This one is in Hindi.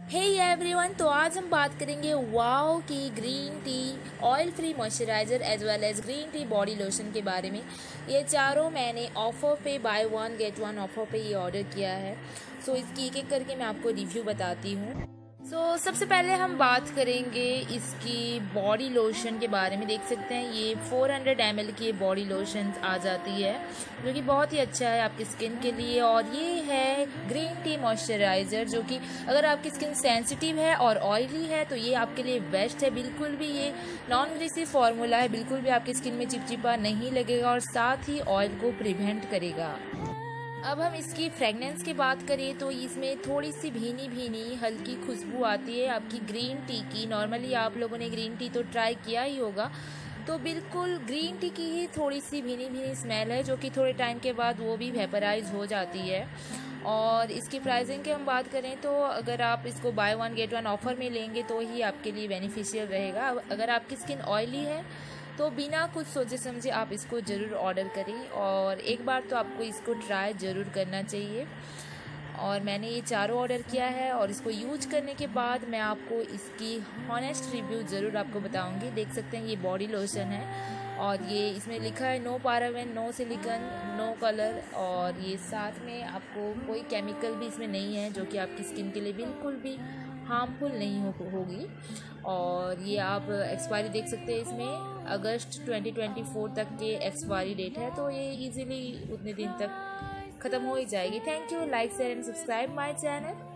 हे एवरीवन, तो आज हम बात करेंगे वाओ की green tea oil free moisturiser as well as green tea body lotion के बारे में। ये चारों मैंने ऑफ़र पे buy one get one offer पे ये ऑर्डर किया है। सो इसकी एक एक करके मैं आपको रिव्यू बताती हूँ। सबसे पहले हम बात करेंगे इसकी बॉडी लोशन के बारे में। देख सकते हैं ये 400 ml की बॉडी लोशन आ जाती है, जो कि बहुत ही अच्छा है आपकी स्किन के लिए। और ये है ग्रीन टी मॉइस्चराइज़र, जो कि अगर आपकी स्किन सेंसिटिव है और ऑयली है तो ये आपके लिए बेस्ट है। बिल्कुल भी ये नॉन ग्रीसी फार्मूला है, बिल्कुल भी आपकी स्किन में चिपचिपा नहीं लगेगा और साथ ही ऑयल को प्रिवेंट करेगा। अब हम इसकी फ्रेगनेंस की बात करें तो इसमें थोड़ी सी भीनी भीनी हल्की खुशबू आती है आपकी ग्रीन टी की। नॉर्मली आप लोगों ने ग्रीन टी तो ट्राई किया ही होगा, तो बिल्कुल ग्रीन टी की ही थोड़ी सी भीनी भीनी स्मेल है, जो कि थोड़े टाइम के बाद वो भी वेपराइज हो जाती है। और इसकी प्राइसिंग की हम बात करें तो अगर आप इसको buy one get one offer में लेंगे तो ही आपके लिए बेनिफिशियल रहेगा। अगर आपकी स्किन ऑयली है तो बिना कुछ सोचे समझे आप इसको ज़रूर ऑर्डर करें, और एक बार तो आपको इसको ट्राई ज़रूर करना चाहिए। और मैंने ये चारों ऑर्डर किया है और इसको यूज करने के बाद मैं आपको इसकी हॉनेस्ट रिव्यू ज़रूर आपको बताऊंगी। देख सकते हैं ये बॉडी लोशन है और ये इसमें लिखा है no paraben, no silicone, no colour, और ये साथ में आपको कोई केमिकल भी इसमें नहीं है जो कि आपकी स्किन के लिए बिल्कुल भी हार्मफुल नहीं होगी। और ये आप एक्सपायरी देख सकते हैं, इसमें अगस्त 2024 तक के एक्सपायरी डेट है, तो ये इजीली उतने दिन तक ख़त्म हो ही जाएगी। Thank you, like share and subscribe my channel.